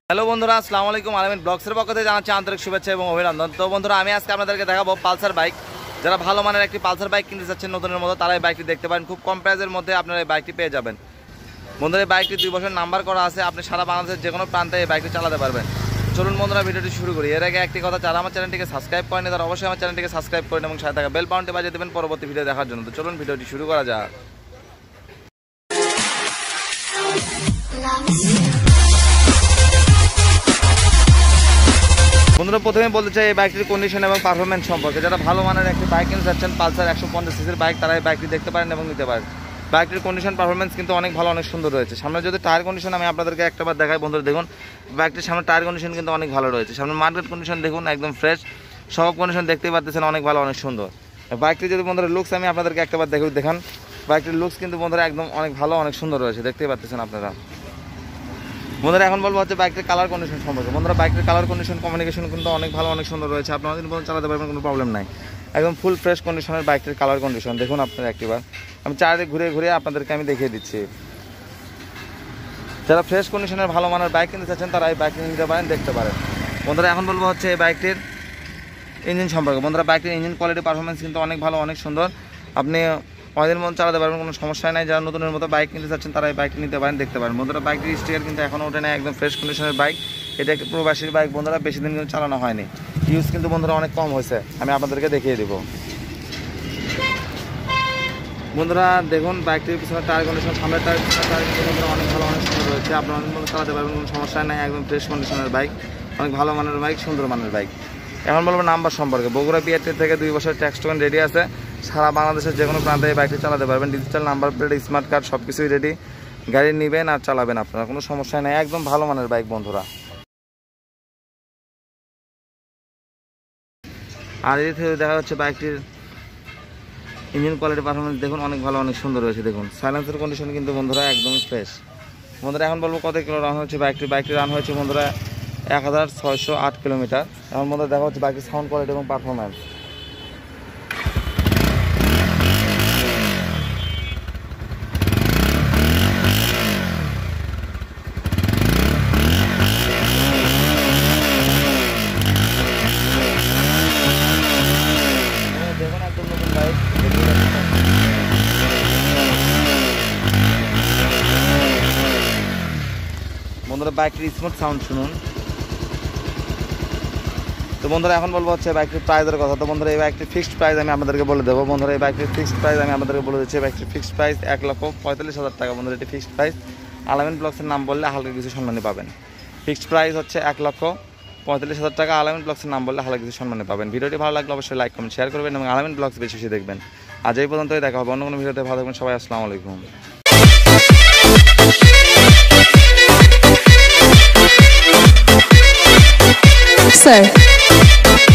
Hello বন্ধুরা, আসসালামু আলাইকুম। আলামিন ব্লগসের পক্ষ থেকে জানাচ্ছি আন্তরিক শুভেচ্ছা এবং অভিনন্দন। তো বন্ধুরা, আমি আজকে আপনাদেরকে দেখাবো পালসার বাইক। যারা ভালো মানের একটি পালসার বাইক কিনতে চাচ্ছেন নতুনের মতো, তারা এই বাইকটি দেখতে পারেন। খুব কম প্রাইসের মধ্যে আপনারা এই বাইকটি পেয়ে যাবেন। বন্ধুরা, এই বাইকটি 2 বছর নাম্বার করা আছে। আপনি সারা বাংলাদেশের যে কোনো প্রান্তে এই বাইকটি চালাতে পারবেন। চলুন বন্ধুরা, ভিডিওটি শুরু করি। এর আগে একটি কথা, যারা আমার চ্যানেলটিকে সাবস্ক্রাইব করেনি তারা অবশ্যই আমার চ্যানেলটিকে সাবস্ক্রাইব করেন এবং সাথে থাকা বেল বাটনটি বাজিয়ে দেবেন পরবর্তী ভিডিও দেখার জন্য। তো চলুন ভিডিওটি শুরু করা যাক। বন্ধুরা, প্রথমে বলতে চাই এই বাইকটির কন্ডিশন এবং পারফরমেন্স সম্পর্কে। যারা ভালো মানের একটি বাইক কিনতে চাচ্ছেন, পালসার 150 সিসির বাইক, তারা এই বাইকটি দেখতে পারেন এবং নিতে পারেন। বাইকটির কন্ডিশন পারফরমেন্স কিন্তু অনেক ভালো, অনেক সুন্দর রয়েছে। সামনে যদি টায়ার কন্ডিশন আমি আপনাদেরকে একটাবার দেখাই, বন্ধুরা দেখুন বাইকটির সামনে টায়ার কন্ডিশন কিন্তু অনেক ভালো রয়েছে। সামনে মার্কেট কন্ডিশন দেখুন, একদম ফ্রেশ। সব কন্ডিশন দেখতেই পাচ্ছেন, অনেক ভালো, অনেক সুন্দর। বাইকটি যদি বন্ধুরা লুকস আমি আপনাদেরকে একটাবার দেখান, বাইকটির লুকস কিন্তু বন্ধুরা একদম অনেক ভালো, অনেক সুন্দর রয়েছে, দেখতেই পাচ্ছেন আপনারা। বন্ধুরা, এখন বলবো হচ্ছে বাইকটির কালার কন্ডিশন সম্পর্কে। বন্ধুরা, বাইকটির কালার কন্ডিশন, কমিউনিকেশন কিন্তু অনেক ভালো, অনেক সুন্দর রয়েছে। আপনারা কিন্তু চালাতে পারবেন, কোনো প্রবলেম নাই। একদম ফুল ফ্রেশ কন্ডিশনের বাইকটির কালার কন্ডিশন দেখুন আপনারা একটিবার। আমি চারিদিকে ঘুরে ঘুরে আপনাদেরকে আমি দেখিয়ে দিচ্ছি। যারা ফ্রেশ কন্ডিশনের ভালো মানের বাইক কিনতে চাচ্ছেন, তারা এই বাইকটি নিতে পারেন, দেখতে পারেন। বন্ধুরা, এখন বলবো হচ্ছে এই বাইকটির ইঞ্জিন সম্পর্কে। বন্ধুরা, বাইকটির ইঞ্জিন কোয়ালিটি পারফরমেন্স কিন্তু অনেক ভালো, অনেক সুন্দর। আপনি অনেকদিন মতো চালাতে পারবেন, কোনো সমস্যা নাই। যারা নতুনের মতো বাইক কিনতে চাচ্ছেন, তারা এই বাইকটি নিতে পারেন, দেখতে পারেন। বন্ধুরা, বাইকটির স্টিকার কিন্তু এখনও ওঠে না, একদম ফ্রেশ কন্ডিশনের বাইক। এটা একটি প্রবাসীর বাইক। বন্ধুরা, বেশি দিন কিন্তু চালানো হয়নি, ইউজ কিন্তু বন্ধুরা অনেক কম হয়েছে। আমি আপনাদেরকে দেখিয়ে দেবো। বন্ধুরা দেখুন বাইকটির পিছনে টায়ার কন্ডিশন, সামনের টায়ার কিন্তু বন্ধুরা অনেক ভালো, অনেক সুন্দর রয়েছে। আপনারা অনেক মতো চালাতে পারবেন, কোনো সমস্যা নাই। একদম ফ্রেশ কন্ডিশনের বাইক, অনেক ভালো মানের বাইক, সুন্দর মানের বাইক। এখন বলবো নাম্বার সম্পর্কে। বগুড়া বিআরটি থেকে 2 বছর ট্যাক্স টোকেন রেডি আছে। সারা বাংলাদেশের যে কোনো প্রান্তে এই বাইকটি চালাতে পারবেন। Digital number plate, smart card সব কিছুই রেডি। গাড়ি নেবেন আর চালাবেন, আপনারা কোনো সমস্যা নেই। একদম ভালো মানের বাইক বন্ধুরা। আর এই থেকে দেখা যাচ্ছে বাইকটির ইঞ্জিন কোয়ালিটি পারফরমেন্স দেখুন, অনেক ভালো, অনেক সুন্দর রয়েছে। দেখুন সাইলেন্সের কন্ডিশন কিন্তু বন্ধুরা একদমই ফ্রেশ। বন্ধুরা, এখন বলবো কত কিলো রান হয়েছে বাইকটি রান হয়েছে বন্ধুরা 1608 কিলোমিটার। এখন বন্ধুরা দেখা হচ্ছে বাইকের সাউন্ড কোয়ালিটি এবং পারফরমেন্স। দেখুন একদম নতুন বাইক। বন্ধুরা, বাইকটির স্মুথ সাউন্ড শুনুন। তো বন্ধুরা, এখন বলবো হচ্ছে বাইকটির প্রাইসের কথা। তো বন্ধুরা, এই বাইকটির ফিক্সড প্রাইস আমি আপনাদেরকে বলে দেবো। বন্ধুরা, এই বাইকটির ফিক্সড প্রাইস আমি আপনাদেরকে বলে দিচ্ছি। বাইকটির ফিক্সড প্রাইস 1,45,000 টাকা। বন্ধুরা, এটি ফিক্সড প্রাইস। আলামিন ব্লগসের নাম বললে হালকা কিছু সম্মানী পাবেন। ফিক্সড প্রাইস হচ্ছে 1,45,000 টাকা। আলামিন ব্লগসের নাম বললে হালকা কিছু সম্মানী পাবেন। ভিডিওটি ভালো লাগলে অবশ্যই লাইক কমেন্ট শেয়ার করবেন এবং আলামিন ব্লগস বেশি বেশি দেখবেন। আজ এই পর্যন্তই, দেখা হবে অন্য কোনো ভিডিওতে। ভালো থাকবেন সবাই। আসসালামু আলাইকুম। Sir.